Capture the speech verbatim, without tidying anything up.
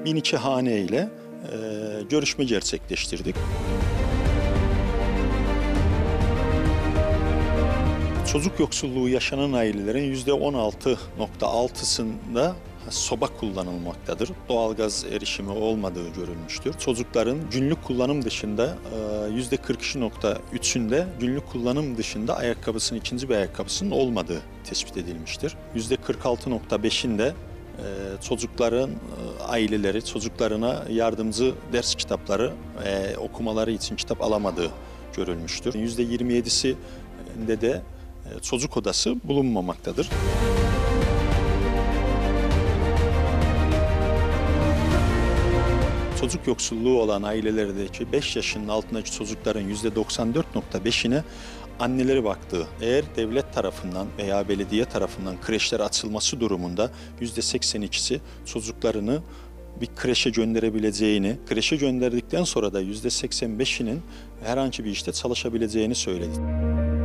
bin iki hane ile e, görüşme gerçekleştirdik. Çocuk yoksulluğu yaşanan ailelerin yüzde on altı nokta altısında soba kullanılmaktadır. Doğalgaz erişimi olmadığı görülmüştür. Çocukların günlük kullanım dışında yüzde kırk iki nokta üçünde günlük kullanım dışında ayakkabısının, ikinci bir ayakkabısının olmadığı tespit edilmiştir. yüzde kırk altı nokta beşinde çocukların aileleri çocuklarına yardımcı ders kitapları e, okumaları için kitap alamadığı görülmüştür. yüzde yirmi yedisinde de çocuk odası bulunmamaktadır. Çocuk yoksulluğu olan ailelerdeki beş yaşının altındaki çocukların yüzde doksan dört nokta beşine anneleri baktığı, eğer devlet tarafından veya belediye tarafından kreşler açılması durumunda yüzde seksen ikisi çocuklarını bir kreşe gönderebileceğini, kreşe gönderdikten sonra da yüzde seksen beşinin herhangi bir işte çalışabileceğini söyledi.